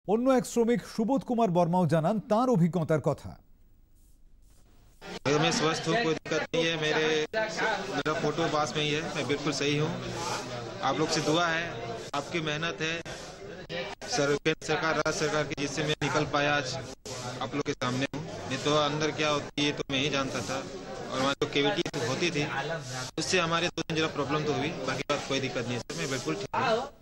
অন্য এক শ্রমিক সুবোধ কুমার বর্মাও জানান তার অভিজ্ঞতার কথা। मैं स्वस्थ हूँ, कोई दिक्कत नहीं है। मेरा फोटो पास में ही है, मैं बिल्कुल सही हूँ। आप लोग से दुआ है, आपकी मेहनत है केंद्र सरकार, राज्य सरकार की, जिससे मैं निकल पाया आज आप लोग के सामने हूँ। नहीं तो अंदर क्या होती है तो मैं ही जानता था, और वहाँ जो केविटी होती थी उससे हमारे 2 दिन जरा प्रॉब्लम तो हुई, बाकी बात कोई दिक्कत नहीं है सर, मैं बिल्कुल ठीक हूँ।